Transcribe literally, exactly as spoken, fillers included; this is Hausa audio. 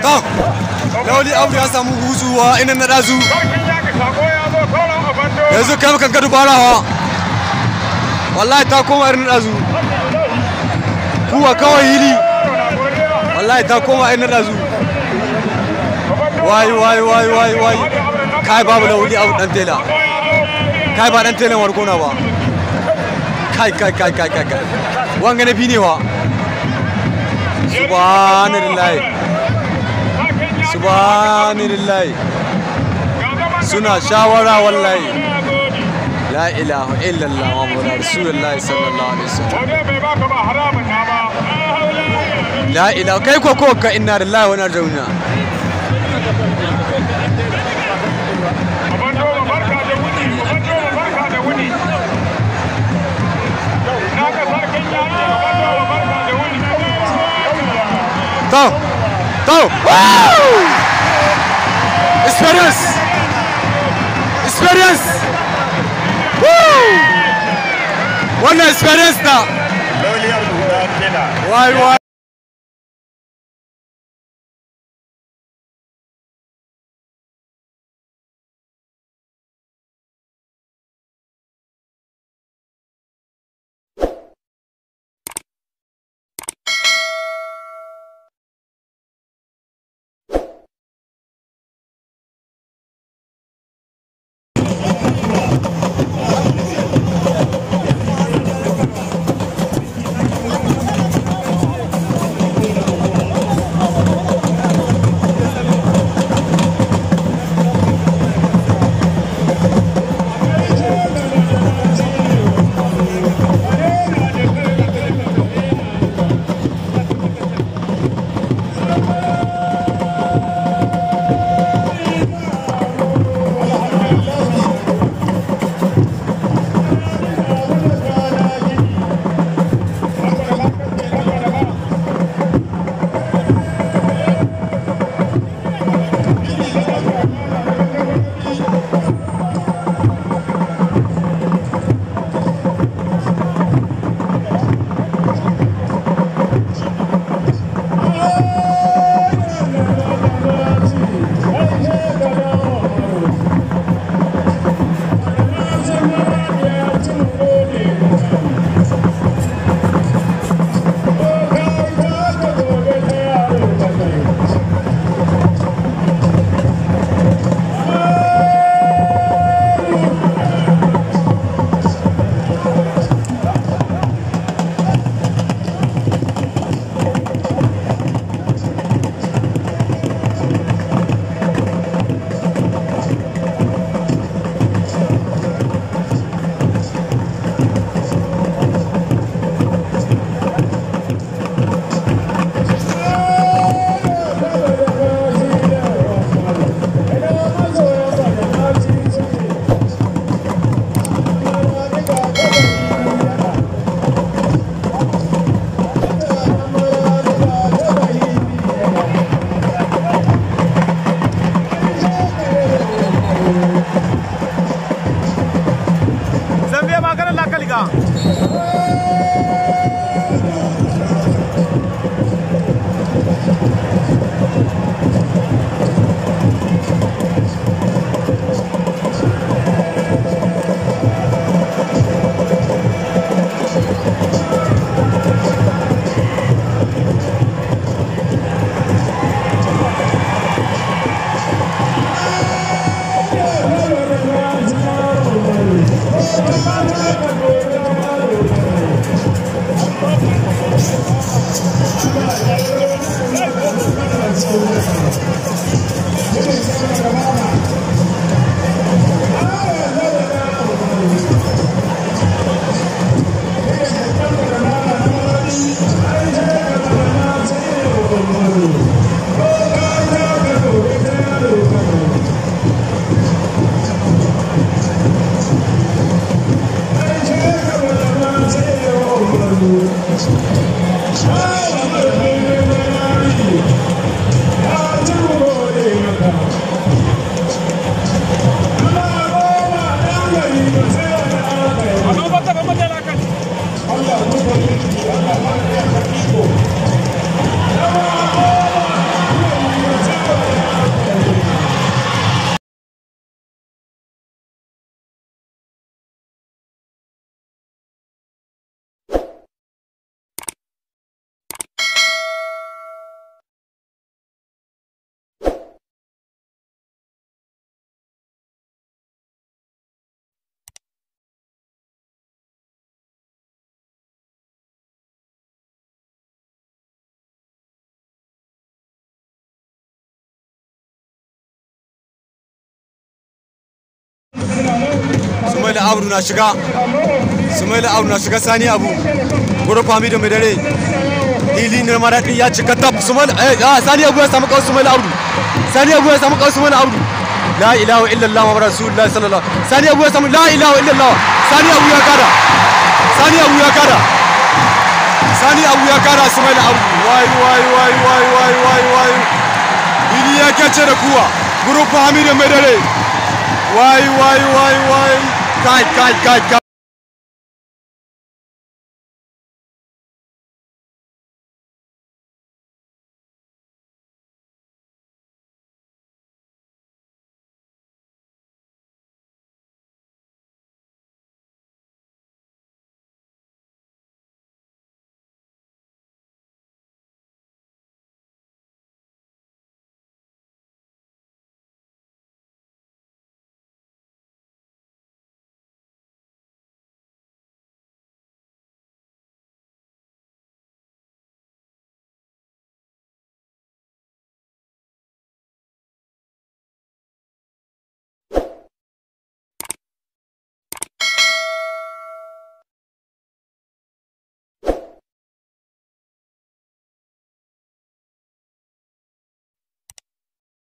to lauli abu ya samu huzuwa ina na dazu yanzu kai kan kadu barawa wallahi ta koma irin dazu kuwa kawai hili wallahi ta koma irin dazu wai wai wai wai wai kai babu lauli abu dan tela kai ba dan tela warkona ba kai kai kai kai kai wanga na binewa subhanallahi subhanallahi suna shawara wallahi la ilaha illallah muhammadur rasulullahi sallallahu alaihi wasallam la ilaha kai ko ko ka inna lillahi wa inna ilaihi raji'un Go! Go! Woo! Experience! Experience! Woo! What an experience now! Why, why? Thank you. Sumaila Abdu na shiga Sumaila Abdu na shiga Sani Abu gurin fami da madare hili ne maradi ya cika tab Sumaila eh Sani Abu ya samu kawai Sumaila Abdu Sani Abu ya samu kawai Sumaila Abdu la ilaha illallah wa rasulullah sallallahu Sani Abu ya samu la ilaha illallah Sani Abu ya kada Sani Abu ya kada Sani Abu ya kada Sumaila Abdu wai wai wai wai wai wai wai hili ya kace da kuwa gurin fami da madare wai wai wai wai kai kai kai